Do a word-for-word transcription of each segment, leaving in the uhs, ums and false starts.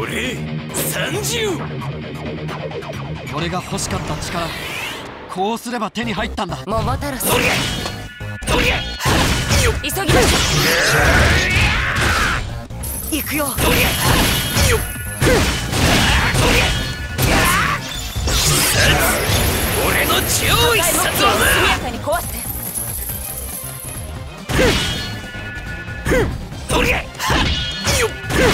俺さんじゅう。 俺が欲しかった力、こうすれば手に入ったんだ。 桃太郎さん、 とりゃとりゃよっ急ぎましょう。行くよ。 とりゃよっとりゃ俺の超必殺技。 速やかに壊して。 とりゃよっとりゃ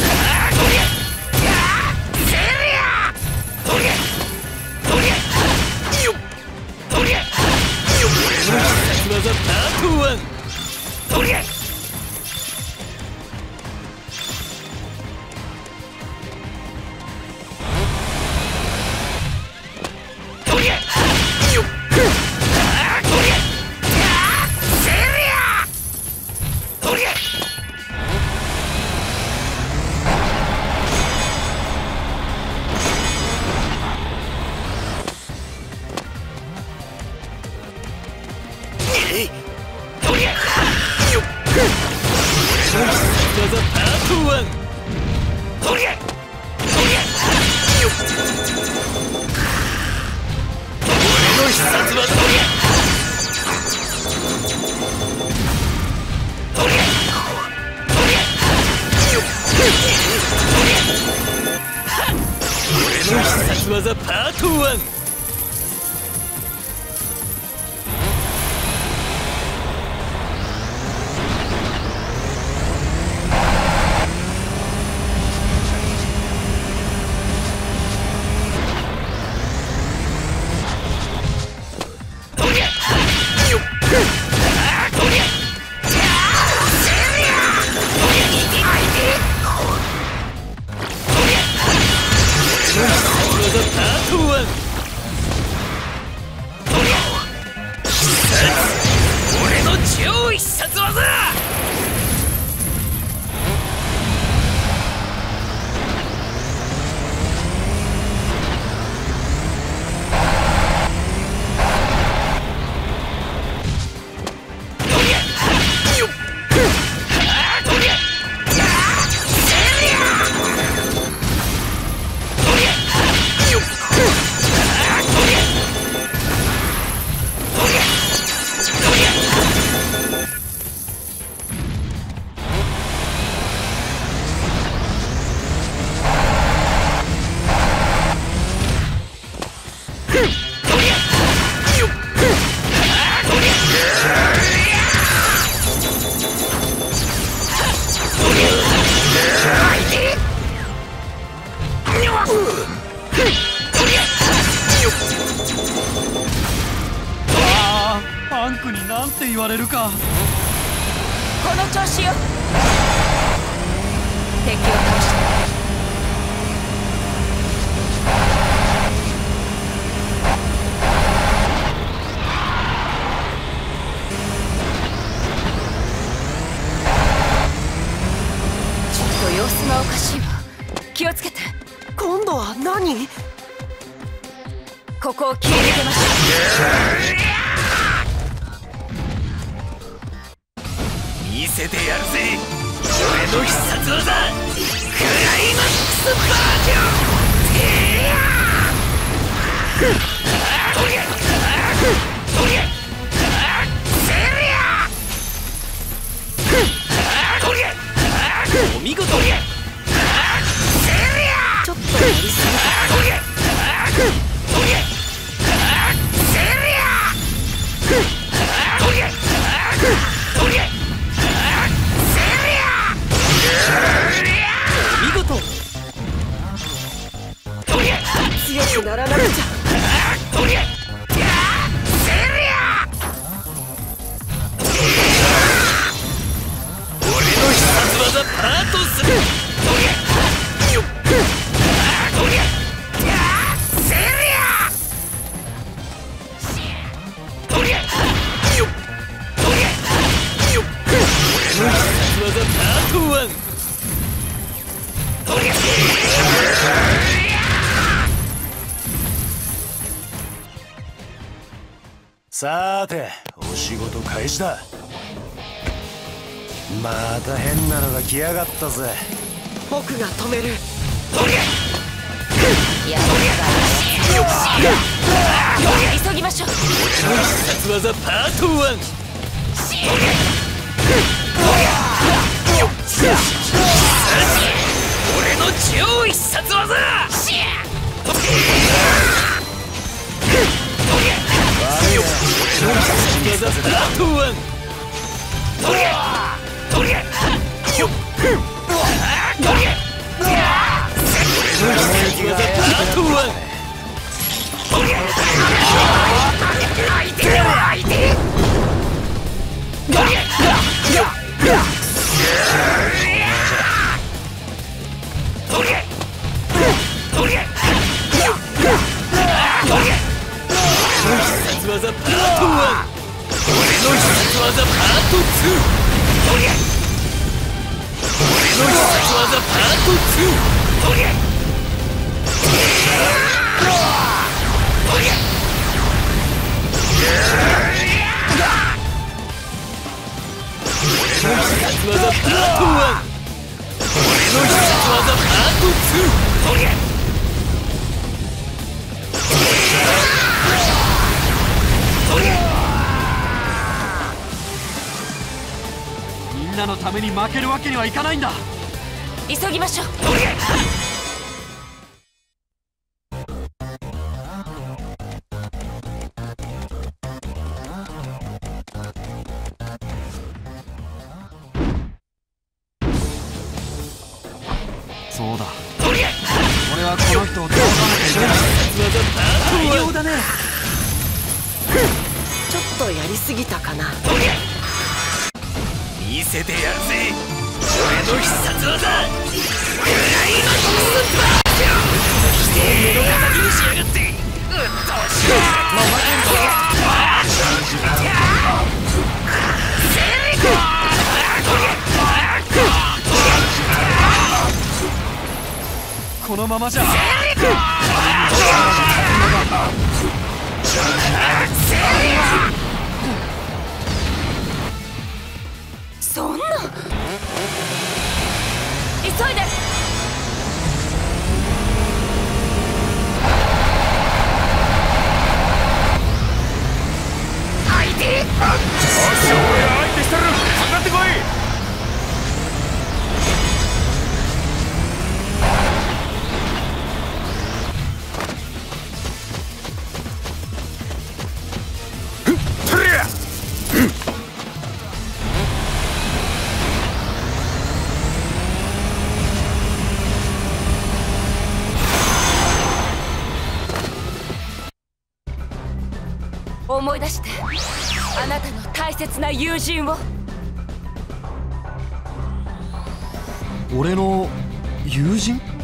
せりゃとりゃとりゃよっとりゃよっ俺の必殺技パートワン。とりゃとりゃよっとりゃせりゃとりゃとりゃよっ俺の必殺技パートワン。とりゃとりゃよっ俺の必殺技。とりゃとりゃとりゃよっとりゃ俺の必殺技パートワン。俺の超必殺技。 ああ、パンクになんて言われるか。 この調子よ。敵を倒した。ちょっと様子がおかしいわ。気をつけて。 今度は何？ ここを切り抜けましょう。見せてやるぜ俺の必殺技クライマックスバージョン。とりゃとりゃせりゃとりゃお見事。とりゃせりゃちょっとやりすぎた。 とりゃとりゃせりゃとりゃとりゃお見事。とりゃ強くならなくちゃ。 とりゃせりゃ俺の必殺技パートスリー。とりゃよっとりゃせりゃとりゃよっとりゃよっ俺の必殺技パートワン。とりゃさーて、お仕事開始だ。また変なのが来やがったぜ。 僕が止める。 や急ぎましょう。 必殺技パートワン。俺の超必殺技。必殺技パートワン。よっ。必殺技パートワン。相手よ相手。必殺技パートワン。俺の必殺技パートツー。俺の必殺技パートツー。必殺技パートワン。俺の必殺技パートツー。 みんなのために負けるわけにはいかないんだ。 急ぎましょう。 そうだ、俺はこの人を倒さなきゃいけない。 大量だね。ちょっとやりすぎたかな。 見せてやるぜ俺の必殺技。クライマックスパーション。否定の敵にしやがって。うっとうしい。 このままじゃそんな急いで。 相手。よっしゃ、俺が相手してる。かかってこい。 思い出して、あなたの大切な友人を。 俺の友人？